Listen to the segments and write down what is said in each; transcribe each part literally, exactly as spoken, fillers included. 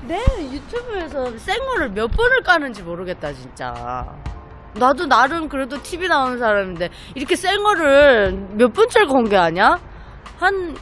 내 유튜브에서 생얼을 몇 번을 까는지 모르겠다 진짜. 나도 나름 그래도 티비 나오는 사람인데 이렇게 생얼을 몇 번째를 공개하냐? 한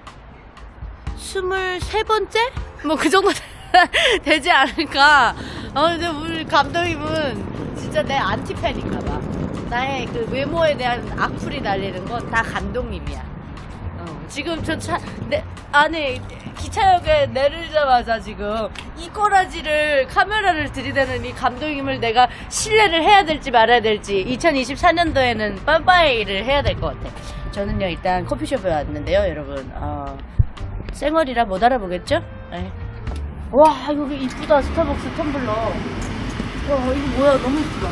스물세 번째? 뭐 그 정도 되지 않을까? 어, 근데 우리 감독님은 진짜 내 안티팬인가봐. 나의 그 외모에 대한 악플이 날리는 건 다 감독님이야. 어, 지금 저 차, 내, 안에 기차역에 내리자마자 지금 이 꼬라지를 카메라를 들이대는 이 감독님을 내가 신뢰를 해야 될지 말아야 될지 이천이십사 년도에는 빠빠이를 해야 될 것 같아. 저는요 일단 커피숍에 왔는데요 여러분. 어, 생얼이라 못 알아보겠죠? 네. 와 여기 이쁘다. 스타벅스 텀블러. 와 이거 뭐야 너무 이쁘다.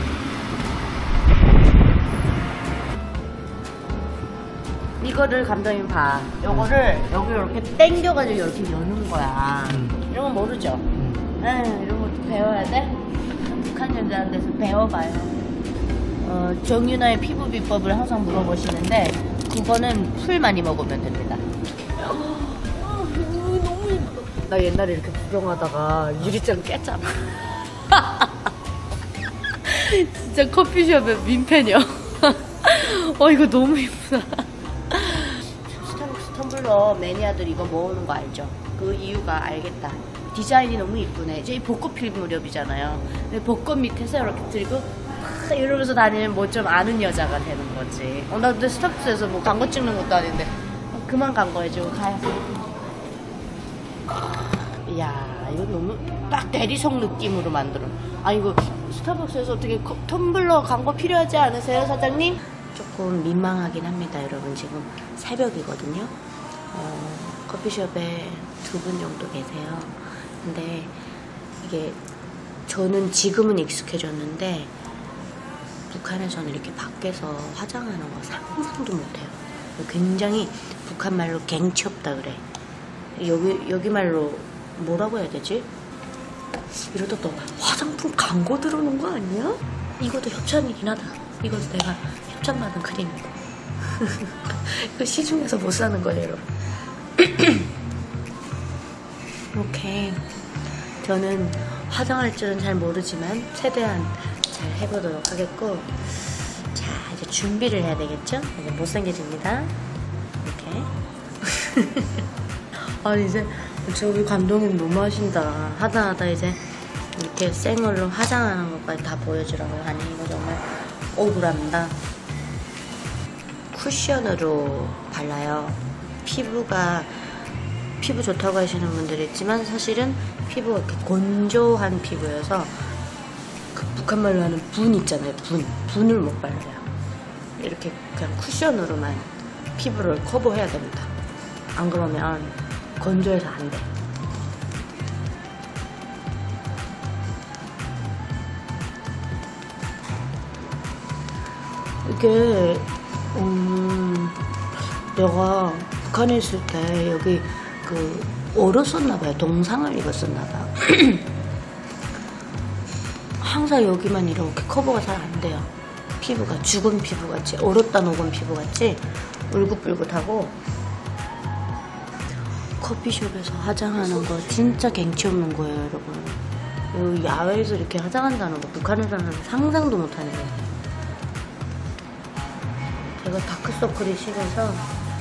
이거를 감독님 봐. 요거를 여기 이렇게 당겨가지고 이렇게 여는 거야. 음. 이런 건 모르죠? 음. 에이, 이런 것도 배워야 돼? 북한 여자한테서 배워봐요. 어, 정윤아의 피부 비법을 항상 물어보시는데 그거는 풀 많이 먹으면 됩니다. 어, 너무 예쁘다. 나 옛날에 이렇게 구경하다가 유리잔 깼잖아. 진짜 커피숍의 민폐녀. 어 이거 너무 예쁘다. 스타벅스 텀블러 매니아들 이거 모으는 거 알죠? 그 이유가 알겠다. 디자인이 너무 이쁘네. 이제 벚꽃 필 무렵이잖아요. 근데 벚꽃 밑에서 이렇게 들고 막 이러면서 다니는 뭐 좀 아는 여자가 되는 거지. 어, 나 근데 스타벅스에서 뭐 광고 찍는 것도 아닌데 어, 그만 광고해주고 가요. 이야 이거 너무 딱 대리석 느낌으로 만들어. 아 이거 스타벅스에서 어떻게 컵, 텀블러 광고 필요하지 않으세요 사장님? 조금 민망하긴 합니다 여러분. 지금 새벽이거든요. 어, 커피숍에 두 분 정도 계세요. 근데 이게 저는 지금은 익숙해졌는데 북한에서는 이렇게 밖에서 화장하는 거 상상도 못해요. 굉장히 북한 말로 갱치없다 그래. 여기 여기 말로 뭐라고 해야 되지? 이러다 또 화장품 광고 들어오는 거 아니야? 이것도 협찬이긴 하다. 이것도 내가 협찬받은 크림이고. 이거 시중에서 못 사는 거예요 여러분. 오케이. 저는 화장할 줄은 잘 모르지만 최대한 잘 해보도록 하겠고, 자 이제 준비를 해야 되겠죠? 이제 못생겨집니다. 이렇게. 아 이제 저기 감독님 너무 하신다. 하다 하다 이제 이렇게 생얼로 화장하는 것까지 다 보여주라고 하니 이거 정말 억울합니다. 쿠션으로 발라요. 피부가 피부 좋다고 하시는 분들이 있지만 사실은 피부가 이렇게 건조한 피부여서 그 북한말로 하는 분 있잖아요. 분. 분을 못 발라요. 이렇게 그냥 쿠션으로만 피부를 커버해야 됩니다. 안 그러면 건조해서 안 돼. 이게 음 내가 북한에 있을 때 여기 그 얼었었나봐요. 동상을 입었었나봐. 항상 여기만 이렇게 커버가 잘 안 돼요. 피부가 죽은 피부같이, 얼었다 녹은 피부같이 울긋불긋하고. 커피숍에서 화장하는 거 진짜 갱치 없는 거예요 여러분. 여기 야외에서 이렇게 화장한다는 거 북한에서는 상상도 못하는 거예요. 제가 다크서클이 심해서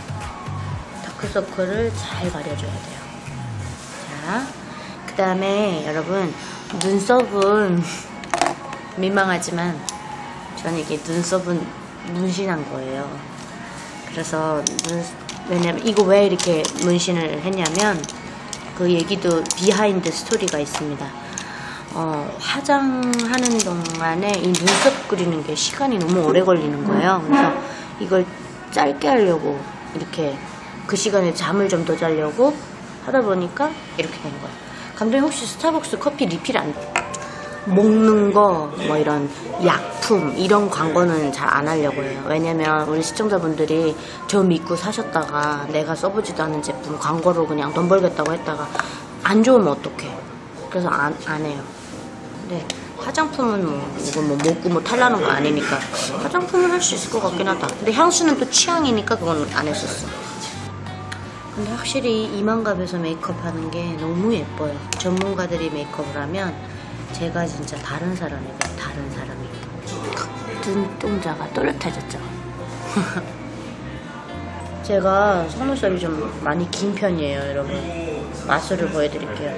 다크서클을 잘 가려줘야 돼요. 자, 그 다음에 여러분 눈썹은 민망하지만 저는 이게 눈썹은 문신한 거예요. 그래서 눈, 왜냐면 이거 왜 이렇게 문신을 했냐면 그 얘기도 비하인드 스토리가 있습니다. 어, 화장하는 동안에 이 눈썹 그리는 게 시간이 너무 오래 걸리는 거예요. 그래서 이걸 짧게 하려고 이렇게 그 시간에 잠을 좀 더 자려고 하다 보니까 이렇게 된 거예요. 감독님 혹시 스타벅스 커피 리필 안 먹는 거 뭐 이런 약품 이런 광고는 잘 안 하려고 해요. 왜냐면 우리 시청자분들이 저 믿고 사셨다가 내가 써보지도 않은 제품 광고로 그냥 돈 벌겠다고 했다가 안 좋으면 어떡해. 그래서 안, 안 해요. 근데 화장품은 뭐 이거 뭐 먹고 뭐 탈라는 거 아니니까 화장품은 할 수 있을 것 같긴 하다. 근데 향수는 또 취향이니까 그건 안 했었어. 근데 확실히 이만갑에서 메이크업 하는 게 너무 예뻐요. 전문가들이 메이크업을 하면 제가 진짜 다른 사람이에요. 다른 사람이. 눈동자가 또렷해졌죠. 제가 속눈썹이 좀 많이 긴 편이에요, 여러분. 마술을 보여드릴게요.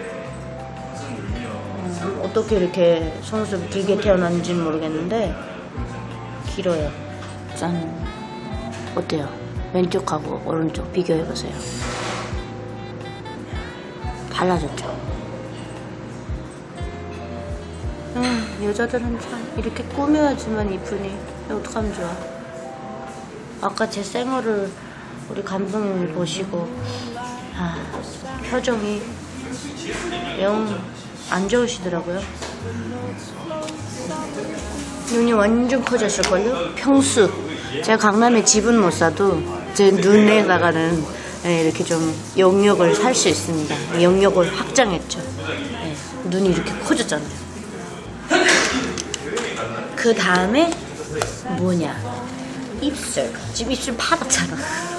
음, 어떻게 이렇게 속눈썹이 길게 태어났는지는 모르겠는데 길어요. 짠. 어때요? 왼쪽하고 오른쪽 비교해보세요. 달라졌죠? 음, 여자들은 참 이렇게 꾸며야지만 이쁘니. 어떡하면 좋아. 아까 제 생얼을 우리 감독님이 보시고 아, 표정이 영 안 좋으시더라고요. 눈이 완전 커졌을걸요? 평수. 제가 강남에 집은 못 사도 제 눈에다가는 이렇게 좀 영역을 살 수 있습니다. 영역을 확장했죠. 네, 눈이 이렇게 커졌잖아요. 그 다음에 뭐냐? 입술. 지금 입술 파랗잖아.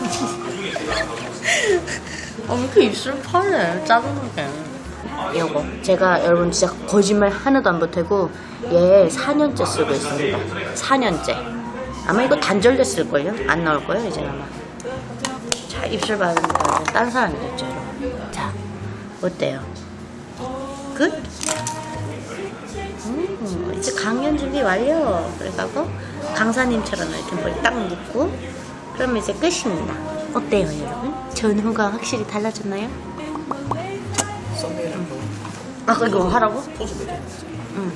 아, 왜 이렇게 입술 파래? 짜증나게. 요거 제가 여러분 진짜 거짓말 하나도 안 보태고 얘 사 년째 쓰고 있습니다. 사 년째. 아마 이거 단절됐을걸요? 안 나올거예요 이제 아마. 자, 입술 바르니까 딴 사람이 됐죠, 여러분. 자, 어때요? 굿? 음, 이제 강연 준비 완료. 그래가고 강사님처럼 이렇게 머리 딱 묶고 그러면 이제 끝입니다. 어때요, 여러분? 전후가 확실히 달라졌나요? 아까 이거 하라고? 응.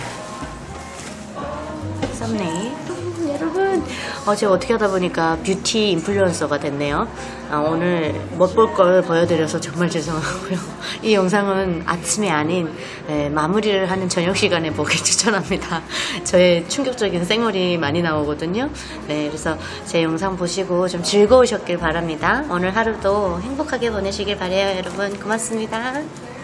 썸네일. 음, 여러분, 어제 어떻게 하다 보니까 뷰티 인플루언서가 됐네요. 아, 오늘 못 볼 걸 보여드려서 정말 죄송하고요. 이 영상은 아침이 아닌 에, 마무리를 하는 저녁 시간에 보기 추천합니다. 저의 충격적인 생얼이 많이 나오거든요. 네, 그래서 제 영상 보시고 좀 즐거우셨길 바랍니다. 오늘 하루도 행복하게 보내시길 바라요, 여러분. 고맙습니다.